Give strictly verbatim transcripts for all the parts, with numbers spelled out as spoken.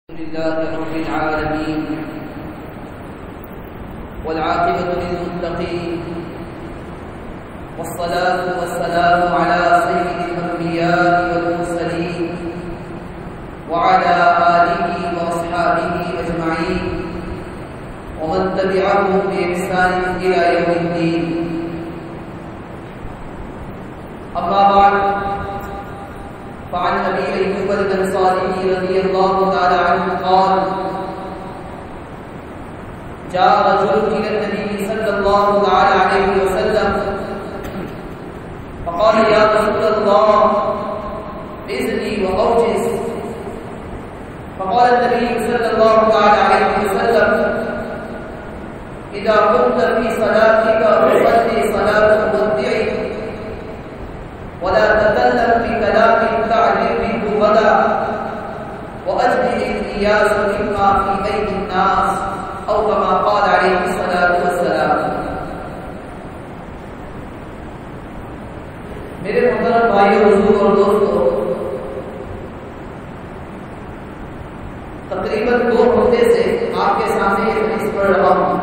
لله رب العالمين والعاقبة للمتقين والصلاة والسلام على سيد الأنبياء والمرسلين وعلى آله وأصحابه أجمعين ومن تبعهم بإحسان إلى يوم الدين. أما بعد، فعن أبي أيوب الأنصاري رضي الله تعالى عنه قال: جاء رجل إلى النبي صلى الله تعالى عليه وسلم فقال: يا رسول الله إذني وأوجز. فقال النبي صلى الله تعالى عليه وسلم: إذا قمت في صلاتك فصل صلاة مودع ولا تكلم بكلام تعجل به غدا وأجمع الإياس مما في أيدي الناس أو كما قال عليه الصلاة والسلام. میرے محترم بھائیو، حضور اور دوستو، تقریباً دو ہفتے سے آپ کے سامنے یہ حدیث پڑھ رہا ہوں.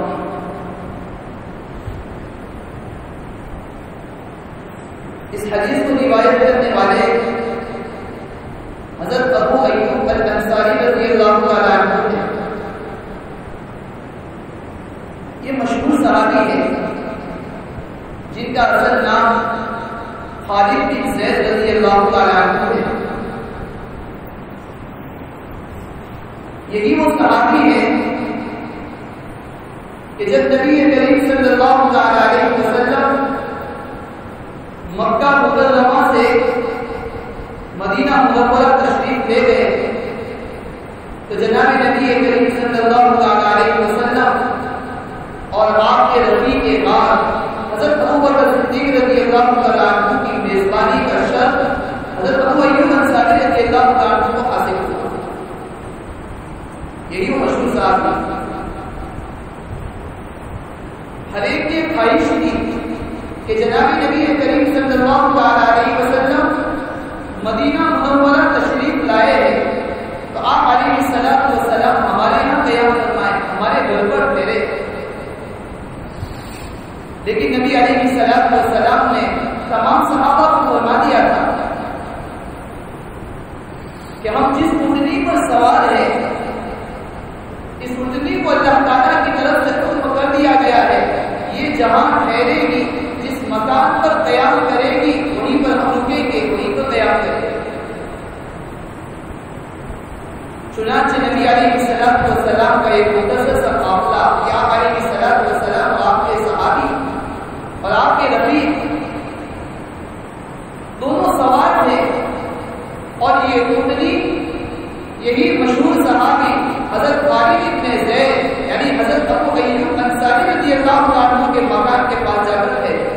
اس حدیث کو روایت کرنے والے حضرت ابو ایوب الانصاری رضی اللہ تعالی عنہ ہیں. یہ مشہور صحابی ہے جن کا اصل نام خالد بن زید رضی اللہ تعالی عنہ ہے. یہی وہ صحابی ہے کہ جب نبی کریم صلی اللہ تعالی علیہ وسلم مکہ مکرمہ سے مدینہ منورہ تشریف لے گئے تو جناب نبی کریم صلی اللہ علیہ وسلم اور آپ کے رفیق کے بعد حضرت ابوبکر صدیق رضی اللہ عنہ کی میزبانی کا شرف حضرت ابو ایوب انصاری رضی اللہ عنہ کو حاصل ہوا. یہی وہ مشہور صحابی. ہر ایک کی خواہش تھی کہ جناب نبی کریم صلی اللہ علیہ وسلم مدینہ منورہ تشریف لائے ہیں تو آپ علیہ الصلوۃ والسلام ہمارے یہاں قیام فرمائیں، ہمارے گھر پر ٹھہرے. لیکن نبی علیہ الصلوۃ والسلام نے تمام صحابہ کو فرما دیا تھا کہ ہم جس اونٹنی پر سوار ہیں اس اونٹنی کو اللہ تعالیٰ کی طرف سے حکم کر دیا گیا ہے، یہ جہاں ٹھہرے گی، جس مکان پر قیام کرے گی وہیں پر ہم رکیں گے، وہیں پر قیام کریں گے. چنانچہ نبی علیہ الصلوۃ والسلام کا ایک مختصر سا قافلہ کہ آپ علیہ الصلوۃ والسلام آپ کے صحابی اور آپ کے رفیق دونوں سوار تھے اور یہ اونٹنی یہی مشہور صحابی حضرت خالد بن زید یعنی حضرت ابو ایوب انصاری رضی اللہ عنہ کے مکان کے پاس جا کر تھے.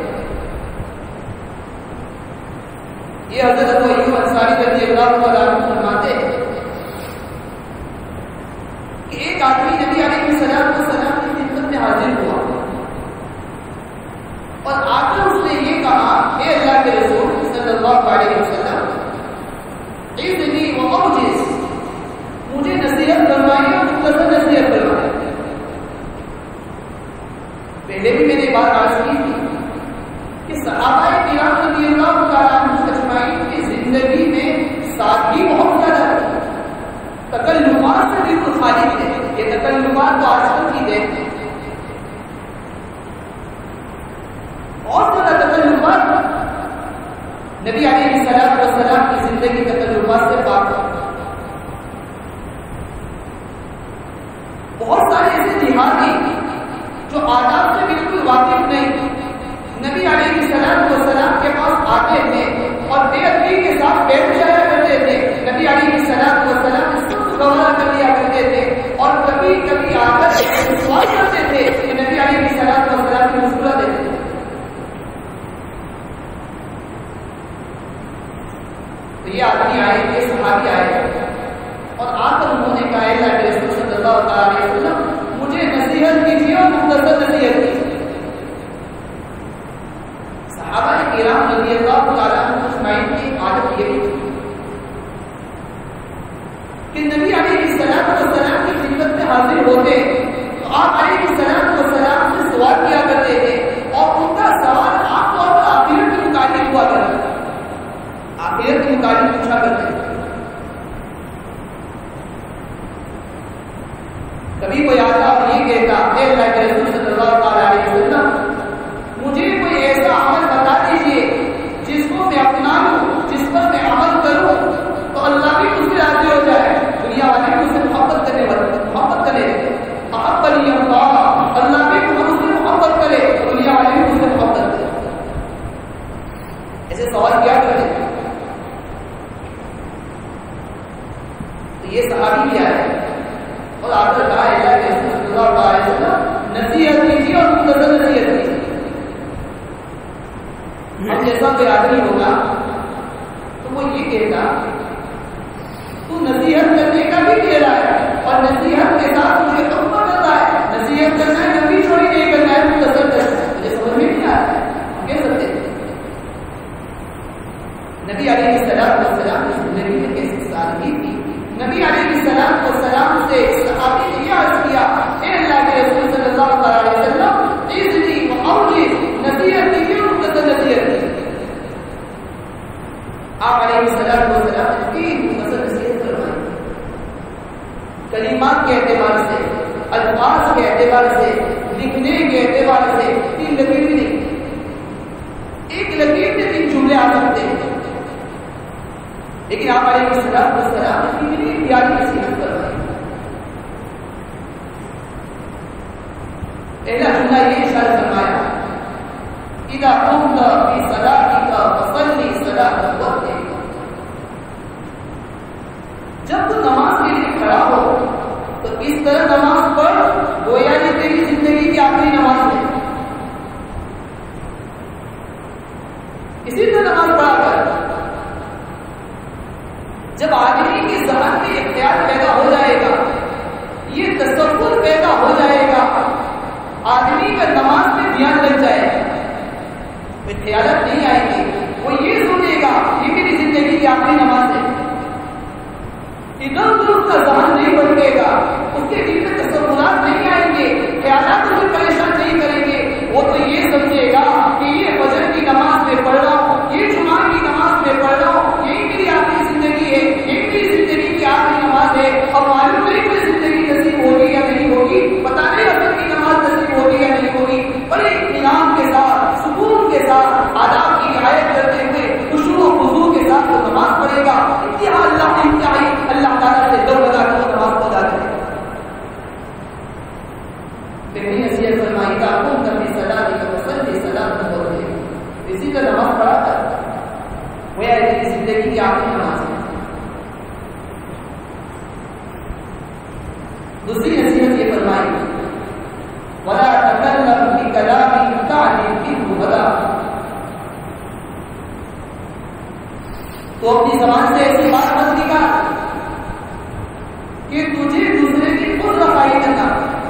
یہ حضرت ابو ایوب انصاری رضی اللہ عنہ فرماتے ہیں کہ ایک آدمی نبی علیہ الصلوۃ والسلام کی خدمت میں حاضر ہوا اور آ کر اس نے یہ کہا: اے اللہ کے رسول صلی اللہ علیہ وسلم، اذنی واوجز، مجھے نصیحت فرمائیے اور مختصر نصیحت فرمائیے. پہلے بھی میں نے بات عرض کی تھی کہ صحابہ کرام رضی اللہ تعالیٰ عنہ اجمعین کی زندگی میں سادگی بہت زیادہ ہے. تکلفات سے بالکل خالی تھے. یہ تکلفات تو آج کل کی دین ہے. بہت زیادہ تکلفات. نبی علیہ الصلوۃ والسلام کی زندگی تکلفات سے پاک ہے. بہت سارے ایسے جہادی جو آداب سے بالکل واقف نہیں نبی علیہ الصلوۃ والسلام کے پاس آتے تھے اور بے ادبی کے ساتھ بیٹھ جایا کرتے تھے. نبی علیہ الصلوۃ والسلام اس کو گوارا کر لیا کرتے تھے اور کبھی کبھی آ کر سوال کرتے تھے کہ نبی علیہ الصلوۃ والسلام کی مسکرا دیتے تھے. تو یہ آدمی آئے، یہ صحابی آئے اور آ کر انہوں نے کہا: اللہ کے رسول صلی اللہ علیہ وسلم، مجھے نصیحت کیجیے اور مختصر نصیحت کیجیے. صحابہ کرام رضی اللہ تعالیٰ عنہ اجمعین کی عادت یہ تھی کہ نبی علیہ السلام حاضر ہوتے تو آپ علیہ السلام کو سلام سے سوال کیا کرتے تھے اور ان کا سوال عام طور پر آخرت کے متعلق ہوا کرتا آخرت کے متعلق پوچھا کرتے تھے. کبھی کوئی آتا اور یہ کہتا اے اللہ کے رسول صلی اللہ علیہ وسلم مجھے کوئی ایسا عمل بتا دیجیے جس کو میں اپنا لوں جس پر میں عمل کروں تو اللہ بھی مجھ سے راضی ہو جائے دنیا والے بھی مجھ سے محبت کرنے والے محبت کرے محبت نہیں اللہ اللہ بھی مجھ سے محبت کرے دنیا والے بھی مجھ سے محبت کرے. ایسے سوال کیا کرے تو یہ صحابی کیا ہے اور آپ نے کہا اللہ کے رسول صلی اللہ علیہ وسلم نصیحت کیجیے اور مختصر نصیحت کیجیے. ہم جیسا کوئی آدمی ہوگا تو وہ یہ کہتا تو نصیحت کرنے کا بھی کہہ رہا ہے اور نصیحت کے ساتھ مجھے حکم کرتا ہے نصیحت کرنا ہے کبھی چوری نہیں کرنا ہے مختصر کرنا ہے. مجھے سمجھ میں نہیں آ رہا ہے ہم کہہ سکتے ہیں نبی علیہ السلام والسلام کی زندگی میں کیسی سادگی تھی. نبی علیہ السلام والسلام سے صحابی نے یہ عرض کیا اے اللہ کے رسول صلی اللہ علیہ وسلم اذنی وقولی نصیحت کیجیے اور مختصر نصیحت کیجیے. آپ علیہ السلام والسلام نے تین مختصر نصیحت کروائی. کلمات کے اعتبار سے الفاظ کے اعتبار سے لکھنے کے اعتبار سے تین لکیر بھی نہیں ایک لکیر میں تین جملے آ سکتے ہیں لیکن آپ علیہ السلام والسلام نے کتنی پیاری نصیحت کروائی. پہلا جملہ یہ ارشاد فرمایا اذا قمت في صلاتك فصلي صلاة الوقت. جب تو نماز کے لیے کھڑا ہو تو اس طرح نماز پڑھ گویا کہ تیری زندگی کی آخری نماز ہے. اسی طرح نماز پڑھا کر جب آدمی کے ذہن میں ایک خیال پیدا ہو جائے گا یہ تصور پیدا ہو جائے گا آدمی کا نماز میں دھیان لگ جائے گا کوئی خیالات نہیں آئیں گے. وہ یہ سوچے گا یہ میری زندگی کی آخری نماز ہے. ادھر ادھر اس کا ذہن نہیں بھٹکے گا اس کے دل میں تصورات نہیں آئیں گے خیالات اسے پریشان نہیں کریں گے. وہ تو یہ سمجھے گا کہ یہ فجر کی نماز میں پڑھ رہا ہوں یہ جمعہ کی نماز میں پڑھ رہا ہوں یہی میری آخری زندگی ہے یہی میری زندگی کی آخری نماز ہے. اور معلوم نہیں کوئی زندگی نصیب ہوگی یا نہیں ہوگی پتہ نہیں اثر کی نماز نصیب ہوگی یا نہیں ہوگی. بڑے اطمینان کے ساتھ سکون کے ساتھ آداب کی رعایت کرتے ہوئے خشوع و خضوع کے ساتھ وہ نماز پڑھے گا. انتہا اللہ نے انتہائی اللہ تعالیٰ سے دو لگا کر وہ نماز ادا کرے گا. پھر بھی نصیحت فرمائی کا کم کرنے صلاح کی وصل کی صلاح نہ ہوتے اسی کا نماز پڑھا کر وہ ہے زندگی کی آخری نماز ہے. دوسری نصیحت یہ فرمائی ولا تکلم بکلام تعلم منه غدا. تو اپنی زبان سے ایسی بات مت نکال کہ تجھے دوسرے کی خود رفائی کرنا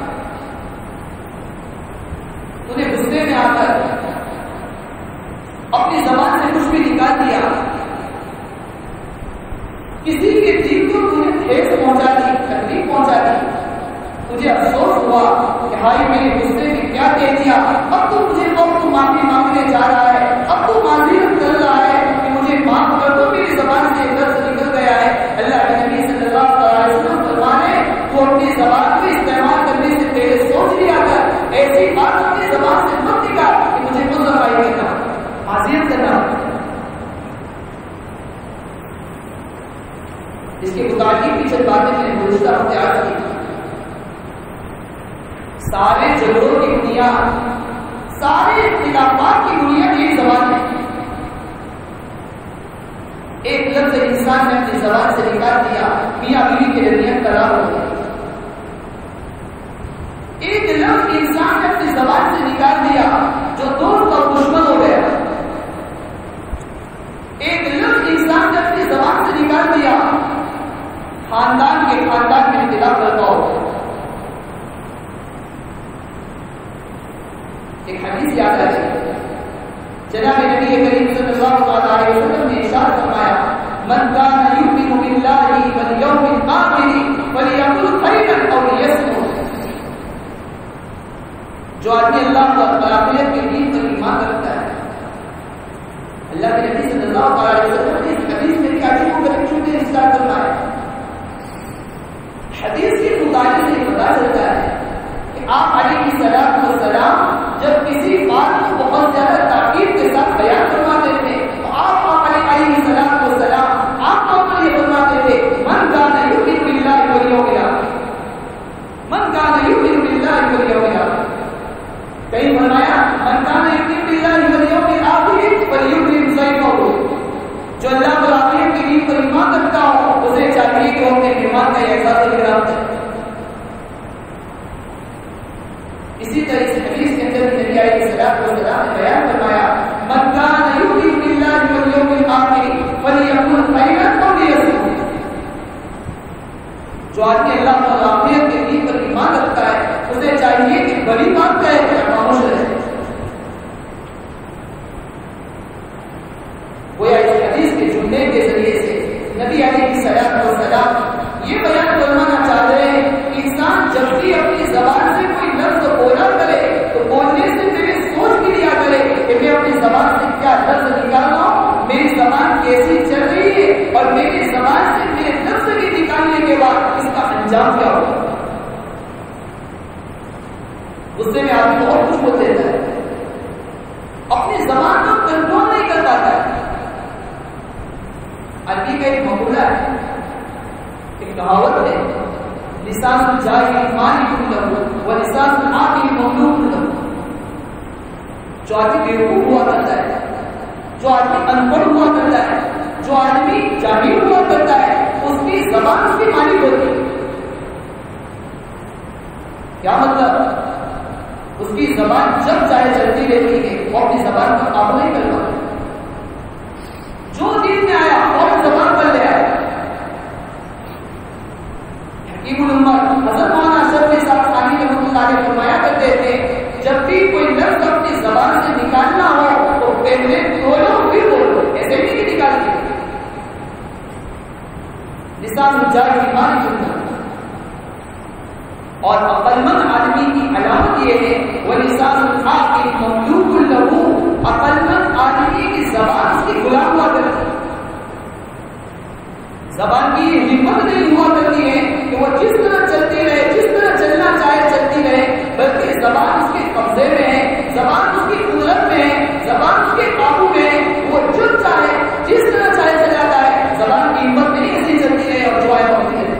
تجھے غصے میں آ کر اپنی زبان سے کچھ بھی نکال دیا کسی کے دل کو تجھے ٹھیس پہنچا دی تکلیف پہنچا دی تجھے افسوس ہوا کہ ہائی میرے غصے میں کیا کہہ دیا. اب تو مجھے اب تو معافی مانگنے جا رہا ہے اب تو معذرت کر رہا ہے کہ مجھے معاف کر دو میری زبان سے لفظ نکل گیا ہے. اللہ کے نبی صلی اللہ علیہ وسلم فرمانے وہ اپنی زبان کو استعمال کرنے سے پہلے سوچ لیا کر ایسی بات اپنی زبان سے مت نکال کہ مجھے خود رفائی کرنا معذرت کرنا. اس کے متعلق بھی چند باتیں میں نے گزشتہ ہفتے عرض کی. سارے جھگڑوں کی بنیاد سارے اختلافات کی بنیاد یہی زبان ہے. ایک لفظ انسان نے اپنی زبان سے نکال دیا میاں بیوی کے درمیان طلاق ہو گیا. ایک لفظ انسان نے اپنی زبان سے نکال دیا جو دوست اور دشمن ہو گیا. ایک لفظ انسان نے اپنی زبان سے نکال دیا خاندان کے خاندان میں اختلاف برپا ہو گیا. ایک حدیث یاد آ گئی جناب نبی کریم صلی اللہ علیہ وسلم نے ارشاد فرمایا من كان يؤمن بالله واليوم الآخر فليقل خيرا او ليصمت. آدمی اللہ اور آخرت کے دین پر ایمان رکھتا ہے. اللہ کے نبی صلی اللہ علیہ وسلم نے اس حدیث میں کیا چیزوں کا چونکہ انسان کرنا ہے. حدیث کے مطالعے سے پتا چلتا ہے کہ آپ علیہ الصلوۃ والسلام جب کسی بات کو بہت زیادہ تاکید کے ساتھ بیان فرماتے تھے تو آپ علیہ الصلوۃ والسلام آپ کو یہ فرماتے تھے من کان یؤمن باللہ والیوم الآخر من کان یؤمن باللہ والیوم الآخر. کہیں فرمایا من کان یؤمن باللہ والیوم الآخر فلیکرم ضیفہ. جو اللہ اور آخرت کے دین پر ایمان رکھتا ہو اسے چاہیے کہ وہ اپنے مہمان کا احساس اکرام کرے. اسی طرح اس حدیث کے اندر نبی علیہ الصلوۃ والسلام نے بیان فرمایا من کان یؤمن باللہ والیوم الآخر فلیقل خیرا او لیصمت. جو آدمی اللہ اور آخرت کے دین پر ایمان رکھتا ہے اسے چاہیے کہ بڑی بات کہے یا خاموش رہے. گویا اس حدیث کے جملے کے ذریعے سے نبی علیہ الصلوۃ والسلام یہ بیان فرمانا چاہ رہے ہیں کہ انسان جب بھی اپنی زبان سے کوئی لفظ بولا کرے تو بولنے سے پہلے سوچ بھی لیا کرے کہ میں اپنی زبان سے کیا لفظ نکال رہا ہوں, میری زبان کیسی چل رہی ہے اور میری زبان سے میرے لفظ کے نکالنے کے بعد اس کا انجام کیا ہوگا. غصے میں آدمی بہت کچھ بول دیتا ہے, اپنی زبان کو کنٹرول نہیں کر پاتا ہے. عربی کا ایک مقولہ ہے, ایک کہاوت ہے, لسان الجاہل مالک لہ ولسان العاقل مملوک لہ. جو آدمی بیوقوف ہوا کرتا ہے, جو آدمی ان پڑھ ہوا کرتا ہے, جو آدمی جاہل ہوا کرتا ہے, اس کی زبان اس کی مالک ہوتی ہے. کیا مطلب؟ اس کی زبان جب چاہے چلتی رہتی ہے, وہ اپنی زبان کا قابو نہیں کر پاتا. جو دین میں آیا اور زبان پر لے آیا. حکیم الامت حضرت مولانا اشرف علی صاحب ثانی کے مطلع فرمایا کرتے تھے جب بھی کوئی لفظ اپنی زبان سے نکالنا ہو تو پہلے بولو پھر بولو, ایسے بھی نہیں نکالتے. لسان الجاہل مالک لہ. اور عقل مند آدمی کی علامت یہ ہے وَلِسَانُ الْعَاقِلِ مَمْلُوكٌ لَهُ. عقل مند آدمی کی زبان اس کی غلام ہوا کرتی ہے. زبان کی یہ ہمت نہیں ہوا کرتی ہے کہ وہ جس طرح چلتی رہے, جس طرح چلنا چاہے چلتی رہے, بلکہ زبان اس کے قبضے میں ہے, زبان اس کی قدرت میں ہے, زبان اس کے قابو میں ہے. وہ جو چاہے جس طرح چاہے چلاتا ہے. زبان کی ہمت نہیں ایسی چلتی رہے اور جو آئے ہوتی ہے.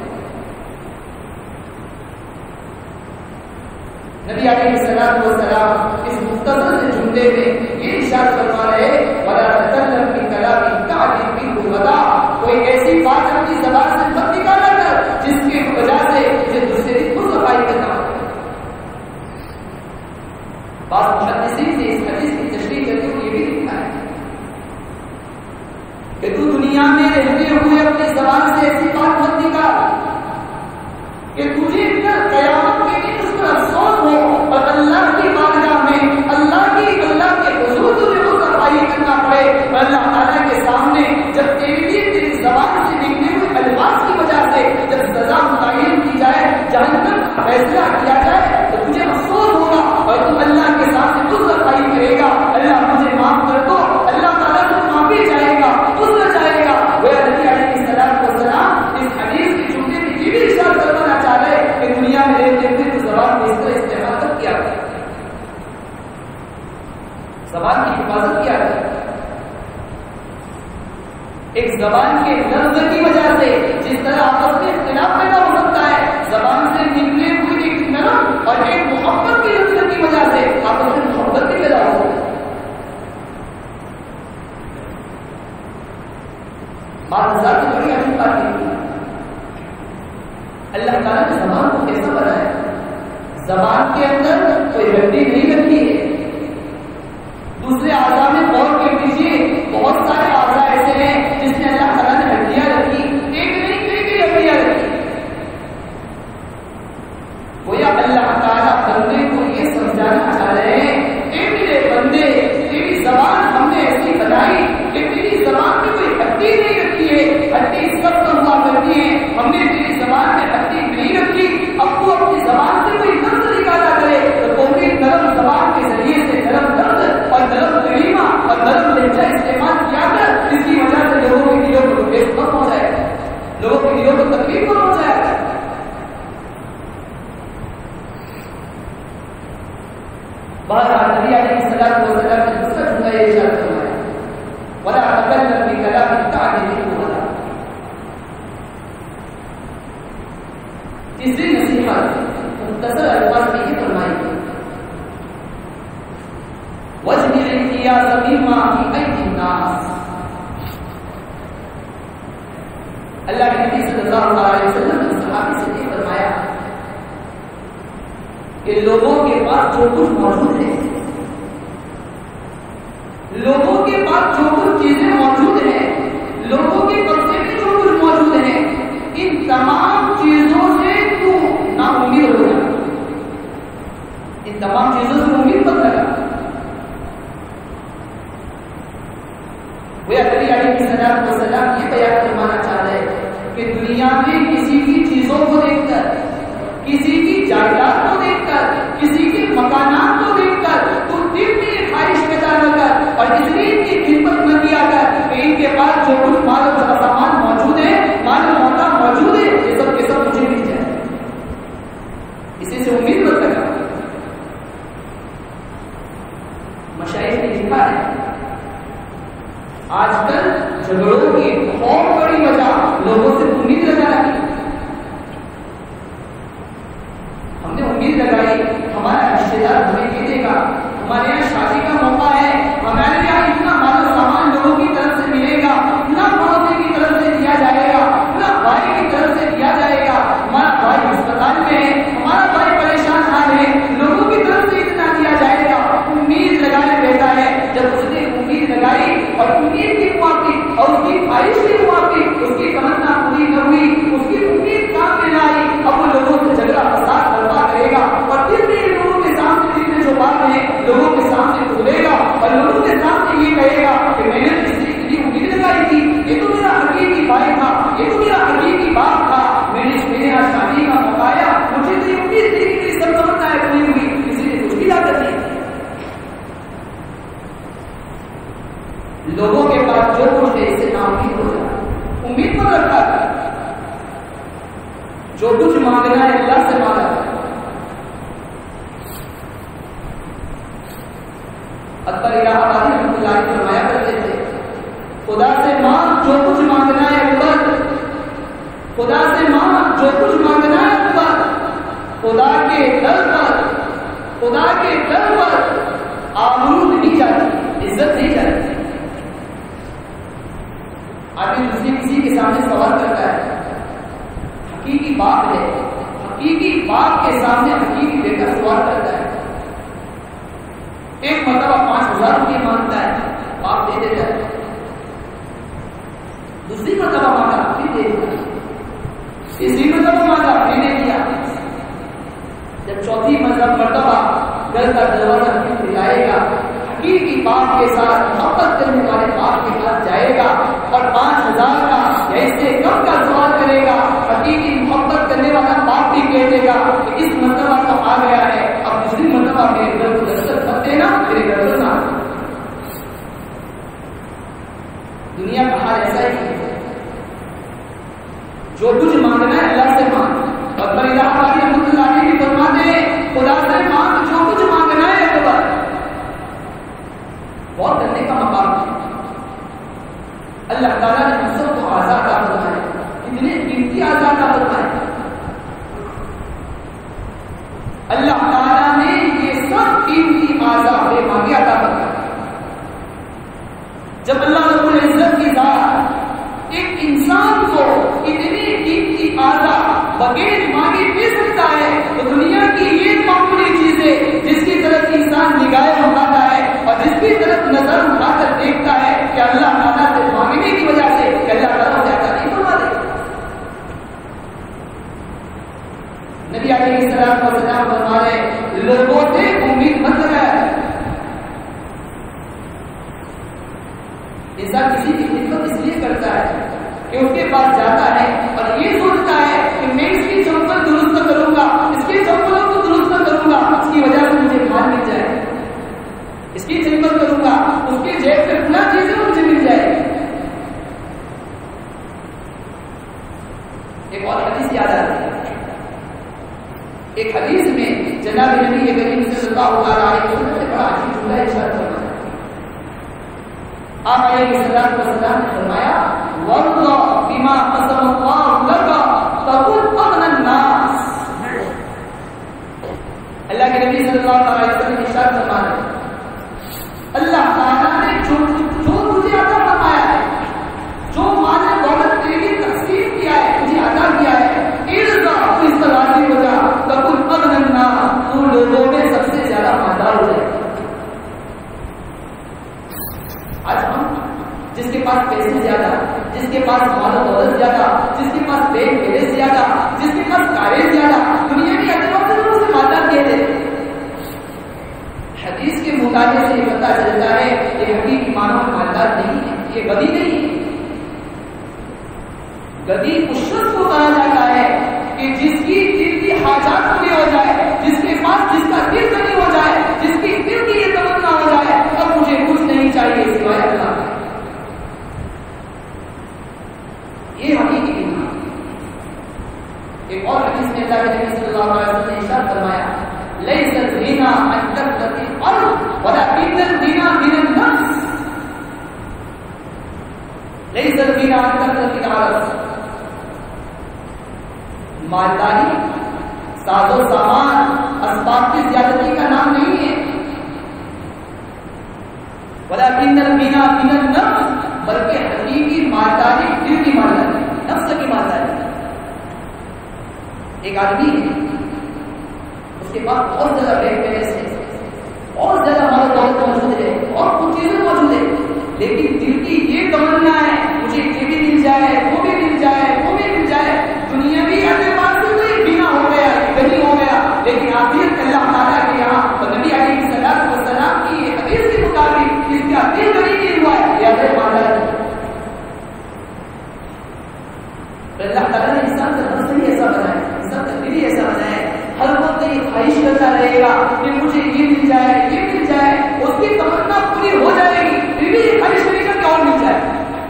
نبی علیہ الصلوۃ والسلام اس مختصر سے جملے میں یہ ارشاد فرما رہے وَلَا تَتَكَلَّمْ بِكَلَامٍ تَعْجِلُ مِنْهُ الْغَضَاءُ. کوئی ایسی بات اپنی زبان سے مت نکالا کر جس کی وجہ سے مجھے دوسرے کی خود صفائی کرنا ہو. بعض محدثین نے اس حدیث کی تشریح کرتے ہوئے یہ بھی لکھا ہے کہ تو دنیا میں رہتے ہوئے اپنی زبان سے ایسی بات مت نکال کہ تجھے قیامت کے دن اس پر افسوس ہو اور اللہ کی بارگاہ میں اللہ کی اللہ کے حضور تجھے وہ صفائی کرنا پڑے. اللہ تعالیٰ کے سامنے جب تیری لیے تیری زبان سے نکلے ہوئے الفاظ کی وجہ سے جب سزا متعین کی جائے, جہنم فیصلہ کیا جائے تو تجھے افسوس ہوگا اور تم اللہ کے سامنے خود صفائی کرے گا. اللہ مجھے معاف کر دو, اللہ تعالیٰ کو معافی چاہے گا, گزر جائے گا. وہ نبی علیہ الصلوۃ والسلام اس حدیث کے جملے میں یہ بھی ارشاد کروانا چاہ رہے کہ دنیا میں رہتے ہوئے تو زبان کو اس طرح استعمال کر کیا کرے, زبان کی حفاظت کیا کرے. ایک زبان کے لفظ کی وجہ سے جس طرح آپس میں اختلاف پیدا ہو سکتا ہے, زبان سے نکلے ہوئے ایک نرم اور ایک محبت کی لفظ کی وجہ سے آپس میں محبت بھی پیدا ہو سکتا ہے. بات ذات بڑی عجیب بات ہے. اللہ تعالیٰ نے زبان کو کیسا بنایا؟ زبان کے اندر کوئی ہڈی نہیں رکھی ہے. دوسرے اعضاء میں غور کر دیجیے, بہت سارے اعضاء ایسے ہیں جس میں اللہ تعالیٰ نے ہڈیاں رکھی, ایک نہیں کئی کئی ہڈیاں رکھی. گویا اللہ تعالیٰ بندے کو یہ سمجھانا چاہ رہے ہیں اے میرے بندے, تیری زبان ہم نے ایسی بنائی کہ تیری زبان میں کوئی ہڈی نہیں رکھی ہے. ہڈی سب ہوا کرتی ہے, ہم نے تیری زبان میں ہڈی نہیں رکھی. اب تو اپنی زبان سے کوئی لفظ نکالا کرے تو کوئی نرم السلام نے دوسرا جملہ یہ ارشاد فرمایا ولا تکلم بکلام تعجل ولا. تیسری نصیحت مختصر الفاظ میں یہ فرمائی وجه الامتياز مما في أيدي الناس. اللہ کے نبی صلی اللہ علیہ وسلم نے صحابی سے یہ فرمایا کہ لوگوں کے پاس جو کچھ موجود ہے، لوگوں کے پاس جو کچھ چیزیں موجود ہیں، لوگوں کے قبضے میں جو کچھ موجود ہیں، ان تمام چیزوں سے تو نا امید ہو جا، ان تمام چیزوں سے امید مت لگا. وہ نبی علیہ الصلوۃ والسلام یہ بیان فرمانا چاہ رہے ہیں کہ دنیا میں کسی کی چیزوں کو دیکھ کر، کسی کی جائیداد کو دیکھ کر، کسی کے مکانات کو دیکھ کر تو دل میں یہ خواہش پیدا نہ کر اور اس لیے ان کی قیمت نہ کیا کر کہ ان کے پاس جو کچھ مال و سامان موجود ہے، مال و متا موجود ہے، یہ سب کے سب مجھے مل جائے، اسی سے امید مت کرنا. مشائخ نے لکھا ہے آج کل جھگڑوں کی بہت بڑی وجہ لوگوں سے امید لگانا ہے. ہم نے امید لگائی ہمارا رشتے دار ہمیں دے دے گا، ہمارے یہاں شادی کا موقع ہے، ہمارے یہاں اتنا مال و سامان لوگوں کی طرف سے ملے گا، اتنا پڑوسی کی طرف سے دیا جائے گا، اتنا بھائی کی طرف سے دیا جائے گا، ہمارا بھائی ہسپتال میں ہے، ہمارا بھائی پریشان حال ہے، لوگوں کی طرف سے اتنا دیا جائے گا. امید لگانے بیٹھا ہے. جب اس نے امید لگائی اور امید کی موافق اور اس کی خواہش کی موافق اس کی تمنا پوری نہ ہوئی، اس کی امید کام میں لائی، اب وہ لوگوں سے جھگڑا فساد برپا کرے گا اور پھر بھی لوگوں کے سامنے جتنے جو بات ہیں لوگوں کے سامنے کھولے گا اور لوگوں کے سامنے یہ کہے گا کہ میں نے اس کی اتنی امید لگائی تھی، یہ تو میرا حقیقی بھائی تھا، یہ تو میرا حقیقی باپ تھا، میں نے میرے یہاں شادی کا موقع آیا، مجھے اتنی امید تھی کہ میری سب تمنا پوری ہوئی، کسی نے کچھ بھی لا کر دی. لوگوں کے پاس جو کچھ ہے اسے ناامید ہو جانا، امید پر رکھا تھا. جو کچھ مانگنا ہے اللہ سے مانگا. اکبر الہ آبادی رحمۃ اللہ علیہ فرمایا کرتے تھے خدا سے مانگ جو کچھ مانگنا ہے اکبر، خدا سے مانگ جو کچھ مانگنا ہے اکبر، خدا کے در پر، خدا کے در پر آبرو نہیں جاتی، عزت نہیں جاتی. آدمی دوسری کسی کے سامنے سوال کرتا ہے، حقیقی باپ ہے، حقیقی باپ کے سامنے حقیقی بیٹا سوال کرتا ہے. ایک مرتبہ پانچ ہزار روپئے مانگتا ہے، باپ دے دیتا ہے. دوسری مرتبہ مانگا پھر دے دیتا ہے، تیسری مرتبہ مانگا پھر نہیں دیا. جب چوتھی مرتبہ گھر کا دروازہ پھر کھلائے گا، حقیقی باپ کے ساتھ محبت کرنے والے باپ کے ساتھ جائے گا اور پانچ ہزار کا یا اس سے کم کا سوال کرے گا. حقیقی محبت کرنے والا باپ بھی کہہ دے گا کہ اس مرتبہ تو آ گیا ہے، اب دوسری مرتبہ میرے گھر کو دستک مت دینا، میرے گھر کو نہ. دنیا کا حال ایسا ہی ہے، جو کچھ مانگنا ہے اللہ سے مانگ. اور پر الہ آبادی رحمۃ اللہ علیہ بھی فرماتے ہیں خدا سے مانگ جو کچھ مانگنا ہے اکبر. بہت کرنے کا مقام ہے. اللہ تعالیٰ نے ہم سب کو آزاد فرمایا، اتنے قیمتی آزاد فرمایا. اللہ تعالیٰ نے یہ سب قیمتی آزاد بے مانگے عطا فرمایا. جب اللہ رب العزت کی ذات ایک انسان کو اتنی قیمتی آزاد بغیر مانگے دے سکتا ہے تو دنیا کی یہ معمولی چیزیں جس کی طرف انسان نگاہیں اٹھاتا ہے اور جس کی طرف نظر اٹھا کر دیکھتا ہے کہ اللہ تعالیٰ سے مانگنے کی وجہ سے کہ اللہ تعالیٰ سے ایسا نہیں فرما دے. نبی علیہ السلام کو سلام فرما رہے لوگوں سے امید مت لگائے. انسان کسی کی خدمت اس لیے کرتا ہے کہ اس کے پاس جاتا ہے اور یہ سوچتا ہے کہ میں اس کی چمپل درست کروں گا، اس کی چمپلوں کو درست کروں گا، اس کی وجہ سے مجھے مال مل جائے، اس کی خدمت کروں گا، اس کے جیب میں اتنا چیزیں مجھے مل جائے. ایک اور حدیث یاد آتی ہے. ایک حدیث میں جناب نبی کریم صلی اللہ علیہ وسلم نے بڑا عجیب جملہ ارشاد فرمایا. آپ علیہ الصلوۃ والسلام نے فرمایا واللہ بما قسم اللہ لك تقول اغنى الناس. اللہ کے نبی صلی اللہ علیہ وسلم نے ارشاد فرمایا اللہ تعالیٰ نے جو جو تجھے عطا فرمایا ہے، جو مال دولت تیرے لیے تقسیم کیا ہے، تجھے عطا کیا ہے، ارضا تو اس پر راضی ہو جا، تقول اغنى الناس، تو لوگوں میں سب سے زیادہ مالدار ہو جائے. آج ہم جس کے پاس پیسے زیادہ، جس کے پاس مال و دولت زیادہ، جس کے پاس بینک بیلنس زیادہ، جس کے پاس کاریں زیادہ، دنیا کی اعتبار سے اسے مالدار کہتے ہیں. حدیث کے مطالعے سے یہ پتہ چلتا ہے کہ حقیقی معنوں میں مالدار نہیں ہے، یہ گدی نہیں ہے. گدی اس شخص کو کہا جاتا ہے کہ جس کی دل کی حاجات پوری ہو جائے، جس کے پاس جس کا دل غنی ہو جائے، جس کی دل کی یہ تمنا ہو جائے اب مجھے کچھ نہیں چاہیے سوائے اللہ. یہ حقیقی دنیا. ایک اور حدیث میں اللہ کے نبی صلی اللہ علیہ وسلم نے ارشاد فرمایا ليس الغنى عن كثرة الأرض ولكن الغنى من النفس. ليس الغنى عن كثرة العرض. مالداری ساز و سامان اسباب کی زیادتی کا نام نہیں ہے، ولكن الغنى من النفس، بلکہ حقیقی مالداری دل کی مالداری، نفس کی مالداری. ایک آدمی ہے اس کے پاس بہت زیادہ بینک بیلنس ہے، بہت زیادہ مال و دولت موجود ہے اور کچھ چیزیں موجود ہے، لیکن دل کی یہ تمنا ہے مجھے یہ بھی مل جائے، وہ بھی مل جائے، وہ بھی مل جائے. دنیاوی اعتبار سے تو یہ بنا ہو گیا، غنی ہو گیا، لیکن آخر اللہ تعالیٰ کے یہاں نبی علیہ الصلوۃ والسلام کی حدیث کے مطابق اس کا دل غنی نہیں ہوا ہے، یہ غیر مالدار ہے. اللہ تعالیٰ نے انسان کا نفس ہی ایسا بنایا ہے، انسان کا دل ہی ایسا بنایا ہے، ہر وقت یہ خواہش کرتا رہے گا کہ مجھے یہ مل جائے، یہ مل جائے، اس کی تمنا پوری ہو جائے گی، پھر بھی یہ خواہش کرے گا کہ اور مل جائے.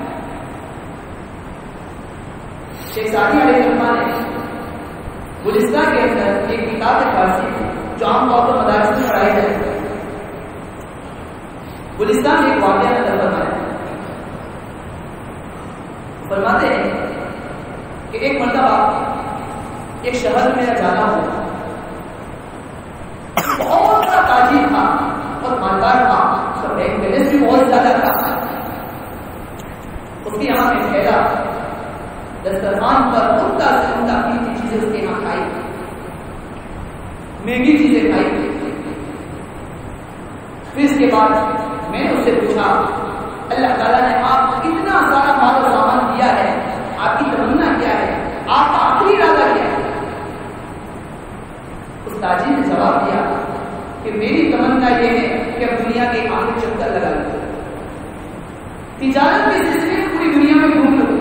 شیخ سعدی علیہ الرحمٰن نے گلستان کے اندر ایک کتاب فارسی جو عام طور پر مدارس میں پڑھائی جاتی ہے، گلستان ایک واقعہ نظر فرمایا. فرماتے ہیں کہ ایک مرتبہ ایک شہر میں جانا ہو، بہت بڑا تاجر تھا اور مالدار تھا، اس کا بینک بیلنس بھی بہت زیادہ تھا. اس کے یہاں میں ٹھہرا، دسترخوان پر عمدہ سے عمدہ قیمتی چیزیں اس کے یہاں کھائی، مہنگی چیزیں کھائی. پھر اس کے بعد میں نے اس سے پوچھا اللہ تعالیٰ نے آپ کو اتنا سارا مال و سامان دیا ہے، آپ کی تمنا کیا ہے، آپ کا آخری ارادہ کیا ہے؟ اس تاجر نے جواب دیا کہ میری تمنا یہ ہے کہ اب دنیا کے آخر چکر لگا لوں، تجارت کے سلسلے میں پوری دنیا میں گھوم لوں.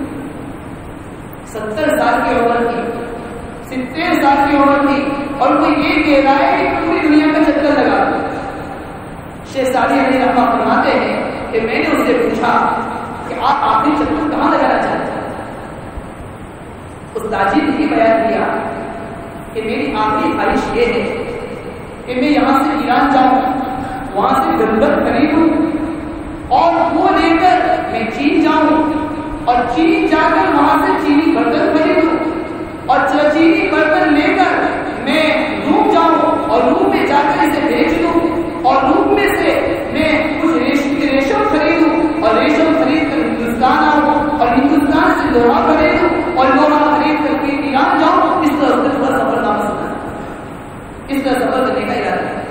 ستر سال کی عمر تھی، ستر سال کی عمر تھی اور وہ یہ کہہ رہا ہے کہ پوری دنیا کا چکر لگا لوں. شیخ سعدی علیہ الرحمٰن فرماتے ہیں کہ میں نے اس سے پوچھا کہ آپ آخری چکر کہاں لگانا چاہتے ہیں؟ اس تاجر نے یہ بیان کیا کہ میری آخری خواہش یہ ہے کہ میں یہاں سے ایران جاؤں، وہاں سے گندم خریدوں اور وہ لے کر میں چین جاؤں اور چین جا کر وہاں سے چینی برتن خریدوں اور چینی برتن لے کر میں روم جاؤں اور روم میں جا کر اسے بیچ دوں اور روم میں سے میں کچھ ریشم خریدوں اور ریشم خرید کر ہندوستان آؤں اور ہندوستان سے لوہا خریدوں اور لوہا خرید کر کے ایران جاؤں. اس طرح سے تھوڑا سفر نامہ سنا، اس طرح سفر کرنے کا ارادہ ہے.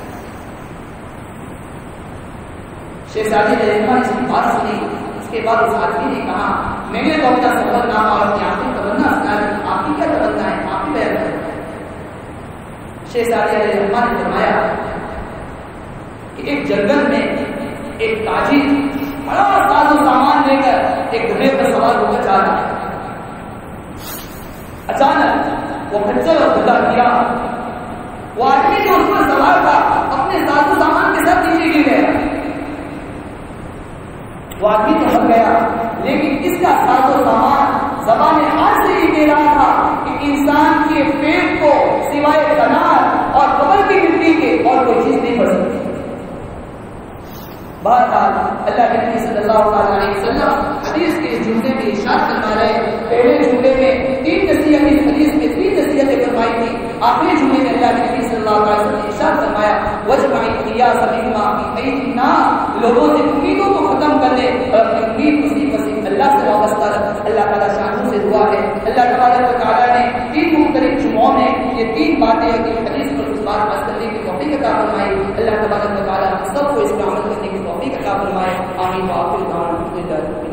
شیخ سعدی علیہ الرحمٰن نے اس کی بات سنی. اس کے بعد اس آدمی نے کہا میں نے تو اپنا سفر نامہ اور اپنی آخری تمنا سنا، آپ کی کیا تمنا ہے، آپ کی بیان کریں. شیخ سعدی علیہ الرحمٰن نے فرمایا کہ ایک جنگل میں ایک تاجر بڑا ساز و سامان لے کر ایک گھوڑے پر سوار ہو کر جا رہا ہے. اچانک وہ کچر اور خدا کیا، وہ آدمی جو اس پر سوار تھا اپنے ساز و سامان کے ساتھ نیچے گر گیا. وہ آدمی تو مر گیا، لیکن اس کا ساز و سامان زبان حال سے یہ کہہ رہا تھا کہ انسان کے پیٹ کو سوائے کنار بہرحال اللہ کے نبی صلی اللہ علیہ وسلم حدیث کے جملے میں ارشاد فرما رہے ہیں، پہلے جملے میں تین نصیحت، اس حدیث میں تین نصیحتیں فرمائی تھی، آخری جملے میں اللہ کے نبی صلی اللہ علیہ وسلم نے ارشاد فرمایا وجمع القياس بما في ايدي الناس، لوگوں سے امیدوں کو ختم کر دے اور اپنی امید اسی وسیع اللہ سے وابستہ رکھ۔ اللہ تعالیٰ شانوں سے دعا ہے، اللہ تبارک و تعالیٰ نے تین مختلف جمعوں میں یہ تین باتیں کی حدیث پر اس بات بات کرنے کی توفیق عطا فرمائی۔ اللہ تبارک و تعالیٰ سب کو اس پر عمل کرنے کی توفیق عطا فرمائے۔ آمین۔ وآخر دعوانا الحمد للہ۔